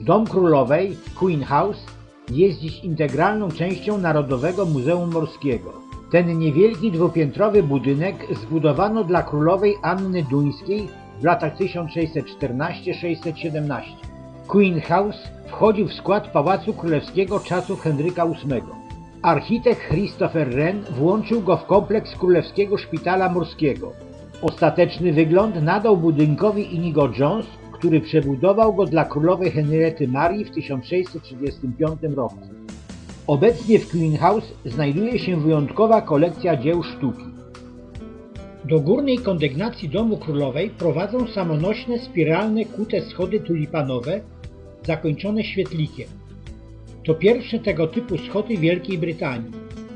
Dom Królowej, Queen House, jest dziś integralną częścią Narodowego Muzeum Morskiego. Ten niewielki dwupiętrowy budynek zbudowano dla królowej Anny Duńskiej w latach 1614–1617. Queen House wchodził w skład Pałacu Królewskiego czasów Henryka VIII. Architekt Christopher Wren włączył go w kompleks Królewskiego Szpitala Morskiego. Ostateczny wygląd nadał budynkowi Inigo Jones, który przebudował go dla królowej Henriety Marii w 1635 roku. Obecnie w Queen House znajduje się wyjątkowa kolekcja dzieł sztuki. Do górnej kondygnacji domu królowej prowadzą samonośne, spiralne, kute schody tulipanowe, zakończone świetlikiem. To pierwsze tego typu schody w Wielkiej Brytanii.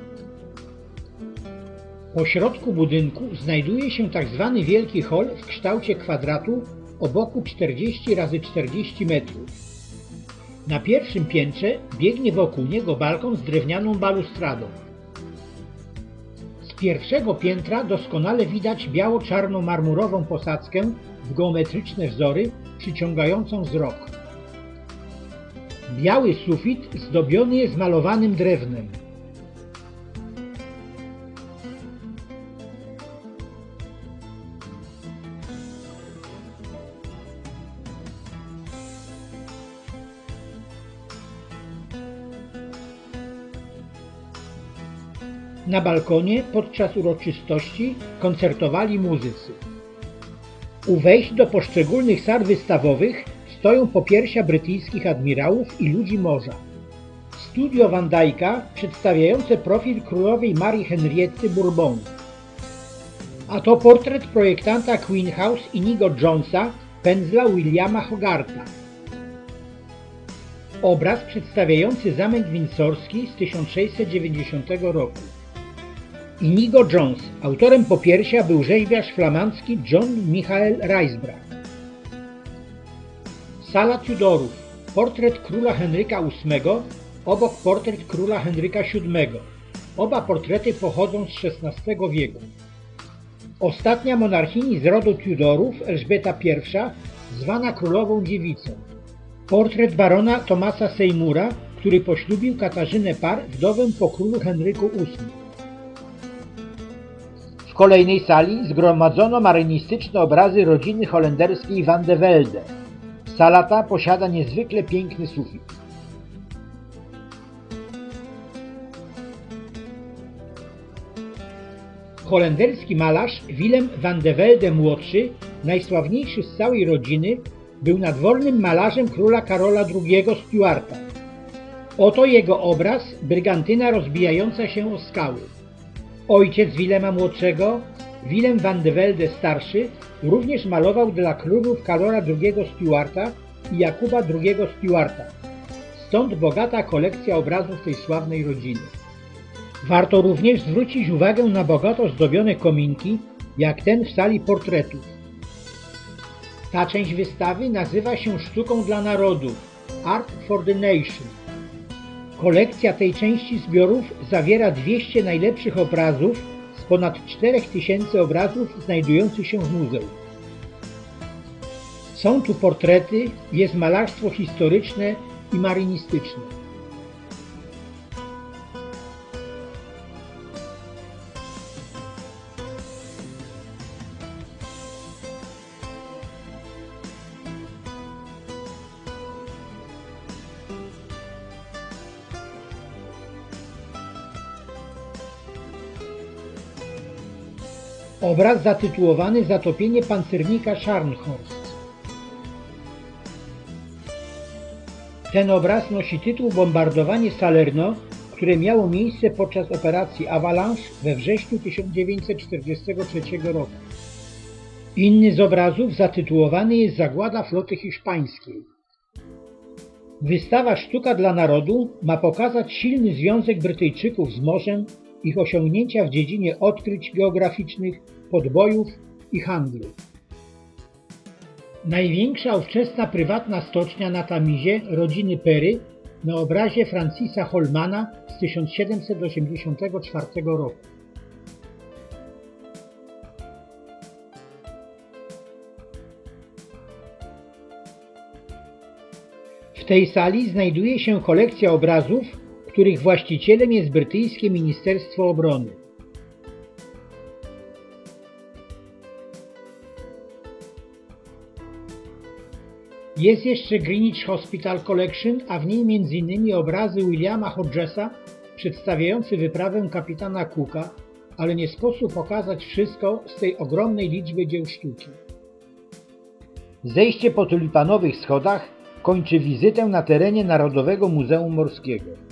Po środku budynku znajduje się tzw. wielki hol w kształcie kwadratu o boku 40 × 40 metrów. Na pierwszym piętrze biegnie wokół niego balkon z drewnianą balustradą. Z pierwszego piętra doskonale widać biało-czarną marmurową posadzkę w geometryczne wzory przyciągającą wzrok. Biały sufit zdobiony jest malowanym drewnem. Na balkonie podczas uroczystości koncertowali muzycy. U wejść do poszczególnych sal wystawowych stoją popiersia brytyjskich admirałów i ludzi morza. Studio Van Dycka przedstawiające profil królowej Marii Henrietty Bourbonu. A to portret projektanta Queen House Inigo Jonesa, pędzla Williama Hogartha. Obraz przedstawiający zamek windsorski z 1690 roku. Inigo Jones, autorem popiersia był rzeźbiarz flamandzki John Michael Ruysbrack. Sala Tudorów. Portret króla Henryka VIII, obok portret króla Henryka VII. Oba portrety pochodzą z XVI wieku. Ostatnia monarchini z rodu Tudorów, Elżbieta I, zwana królową dziewicą. Portret barona Thomasa Seymoura, który poślubił Katarzynę Parr, wdowę po królu Henryku VIII. W kolejnej sali zgromadzono marynistyczne obrazy rodziny holenderskiej Van de Velde. Sala ta posiada niezwykle piękny sufit. Holenderski malarz Willem van de Velde młodszy, najsławniejszy z całej rodziny, był nadwornym malarzem króla Karola II Stuarta. Oto jego obraz Brygantyna rozbijająca się o skały. Ojciec Willema młodszego, Willem van de Velde starszy, również malował dla królów Karola II Stuarta i Jakuba II Stuarta. Stąd bogata kolekcja obrazów tej sławnej rodziny. Warto również zwrócić uwagę na bogato zdobione kominki, jak ten w sali portretów. Ta część wystawy nazywa się Sztuką dla Narodu – Art for the Nation. Kolekcja tej części zbiorów zawiera 200 najlepszych obrazów z ponad 4000 obrazów znajdujących się w muzeum. Są tu portrety, jest malarstwo historyczne i marynistyczne. Obraz zatytułowany Zatopienie pancernika Scharnhorst. Ten obraz nosi tytuł Bombardowanie Salerno, które miało miejsce podczas operacji Avalanche we wrześniu 1943 roku. Inny z obrazów zatytułowany jest Zagłada floty hiszpańskiej. Wystawa Sztuka dla Narodu ma pokazać silny związek Brytyjczyków z morzem, ich osiągnięcia w dziedzinie odkryć geograficznych, podbojów i handlu. Największa ówczesna prywatna stocznia na Tamizie rodziny Perry na obrazie Francisa Holmana z 1784 roku. W tej sali znajduje się kolekcja obrazów, których właścicielem jest brytyjskie Ministerstwo Obrony. Jest jeszcze Greenwich Hospital Collection, a w niej m.in. obrazy Williama Hodgesa przedstawiające wyprawę kapitana Cooka, ale nie sposób okazać wszystko z tej ogromnej liczby dzieł sztuki. Zejście po tulipanowych schodach kończy wizytę na terenie Narodowego Muzeum Morskiego.